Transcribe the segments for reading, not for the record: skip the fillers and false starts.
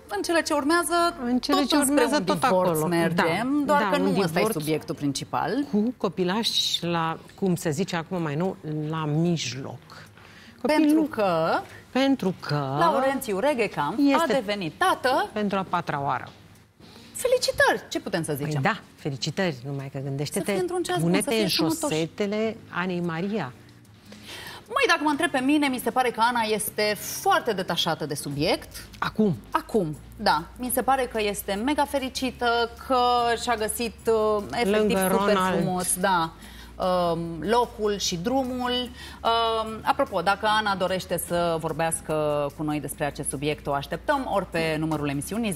în cele ce urmează, tot acolo mergem, doar că nu ăsta e divorț subiectul principal. cu copilași la, cum se zice acum mai nou, la mijloc. Pentru că Laurențiu Reghecamp a devenit tată pentru a 4-a oară. Felicitări! Ce putem să zicem? Păi da, felicitări, numai că gândește-te, pune-te în șosetele Anei Maria. Măi, dacă mă întreb pe mine, mi se pare că Ana este foarte detașată de subiect. Acum, da. Mi se pare că este mega fericită, că și-a găsit efectiv super frumos, da, locul și drumul. Apropo, dacă Ana dorește să vorbească cu noi despre acest subiect, o așteptăm ori pe numărul emisiunii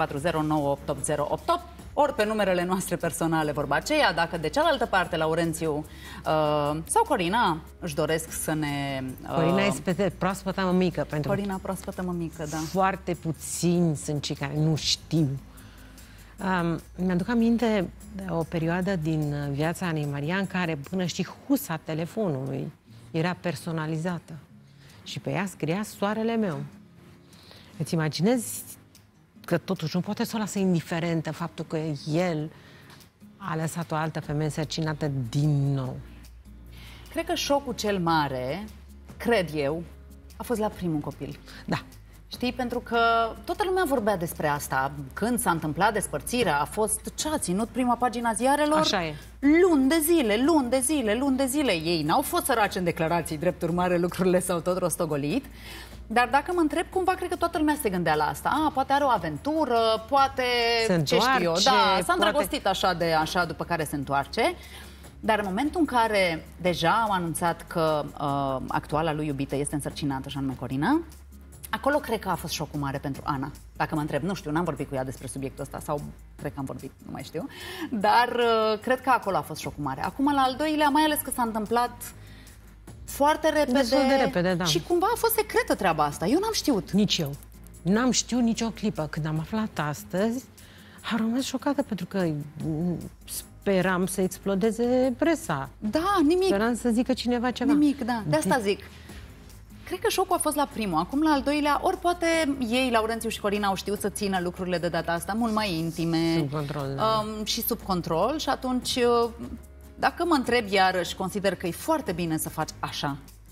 0740988088, ori pe numerele noastre personale, vorba aceea. Dacă de cealaltă parte Laurențiu sau Corina își doresc să ne... Corina este proaspătă mămică. Corina proaspătă mămică, da. Foarte puțini sunt cei care nu știu. Mi-aduc aminte de o perioadă din viața Anei Maria în care, până știi, husa telefonului era personalizată. Și pe ea scria soarele meu. Îți imaginezi că totuși nu poate să o lasă indiferentă faptul că el a lăsat o altă femeie însărcinată din nou. Cred că șocul cel mare, cred eu, a fost la primul copil. Da. Știi, pentru că toată lumea vorbea despre asta. Când s-a întâmplat despărțirea, a fost ce a ținut prima pagina ziarelor? Așa e. Luni de zile. Ei n-au fost săraci în declarații, drept urmare lucrurile s-au tot rostogolit. Dar dacă mă întreb, cumva cred că toată lumea se gândea la asta. Poate are o aventură, poate, ce știu eu, da, s-a îndrăgostit așa după care se întoarce. Dar în momentul în care deja au anunțat că actuala lui iubită este însărcinată, și anume Corina, acolo cred că a fost șocul mare pentru Ana. Dacă mă întreb, nu știu, n-am vorbit cu ea despre subiectul ăsta sau cred că am vorbit, nu mai știu. Dar cred că acolo a fost șocul mare. Acum, la al doilea, mai ales că s-a întâmplat foarte repede. Destul de repede, da. Și cumva a fost secretă treaba asta. Eu n-am știut. Nici eu. N-am știut nicio clipă. Când am aflat astăzi, am rămas șocată pentru că speram să explodeze presa. Da, nimic. Speram să zică cineva ceva. Nimic, da. De asta zic. Cred că șocul a fost la primul. Acum la al doilea, ori poate ei, Laurențiu și Corina, au știut să țină lucrurile de data asta mult mai intime. Sub control, da. Și sub control. Și atunci, dacă mă întreb iarăși, consider că e foarte bine să faci așa.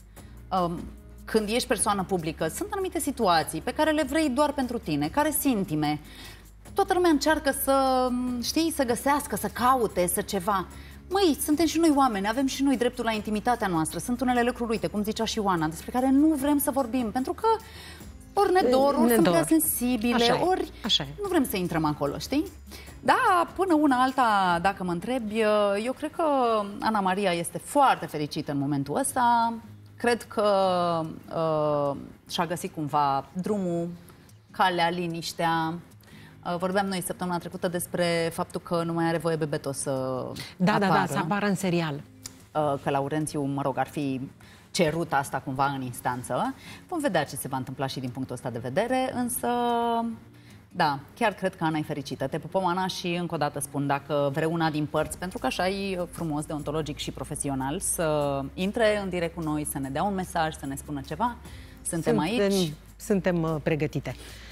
Când ești persoană publică, sunt anumite situații pe care le vrei doar pentru tine, care sunt intime. Toată lumea încearcă să, știi, să găsească, să caute, să ceva. Măi, suntem și noi oameni, avem și noi dreptul la intimitatea noastră. Sunt unele lucruri, uite, cum zicea și Oana, despre care nu vrem să vorbim, pentru că ori ne dor, ori sunt prea sensibile, ori nu vrem să intrăm acolo, știi? Da, până una alta, dacă mă întrebi, eu cred că Ana Maria este foarte fericită în momentul ăsta. Cred că și-a găsit cumva drumul, calea, liniștea. Vorbeam noi săptămâna trecută despre faptul că nu mai are voie Bebeto să apară. Da, să apară în serial. Că Laurențiu, mă rog, ar fi cerut asta cumva în instanță. Vom vedea ce se va întâmpla și din punctul ăsta de vedere, însă, da, chiar cred că Ana e fericită. Te pupăm, Ana, și încă o dată spun, dacă vreuna din părți, pentru că așa e frumos, deontologic și profesional, să intre în direct cu noi, să ne dea un mesaj, să ne spună ceva, suntem aici. Suntem pregătite.